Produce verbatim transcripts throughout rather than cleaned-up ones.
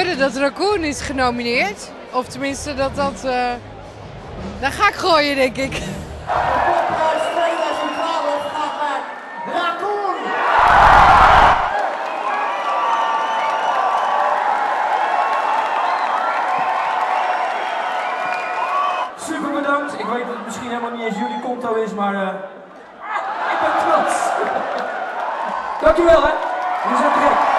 hoorde dat Raccoon is genomineerd. Of tenminste dat dat... Uh... Daar ga ik gooien, denk ik. Popprijs tweeduizend twaalf gaat naar Raccoon. Super bedankt. Ik weet dat het misschien helemaal niet eens jullie konto is, maar uh, ik ben trots. Dankjewel, hè. Jullie zijn te gek.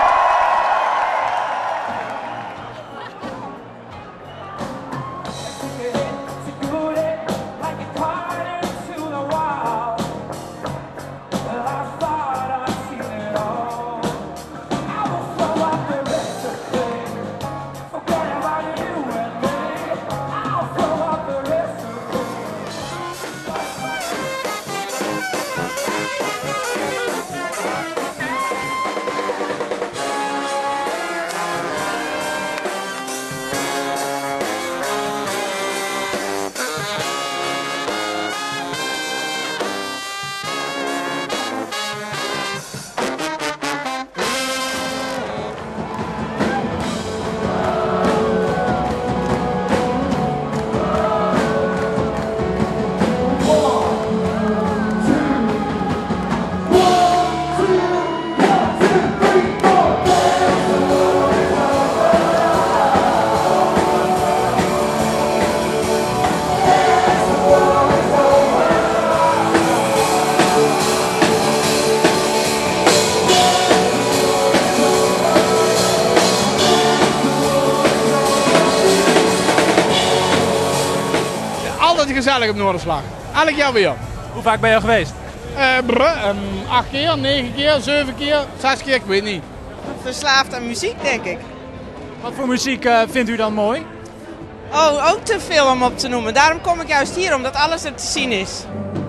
Altijd gezellig op Noorderslag. Elk jaar weer. Hoe vaak ben je al geweest? Uh, brr, um, acht keer, negen keer, zeven keer, zes keer, ik weet niet. Verslaafd aan muziek, denk ik. Wat voor muziek uh, vindt u dan mooi? Oh, ook te veel om op te noemen. Daarom kom ik juist hier, omdat alles er te zien is.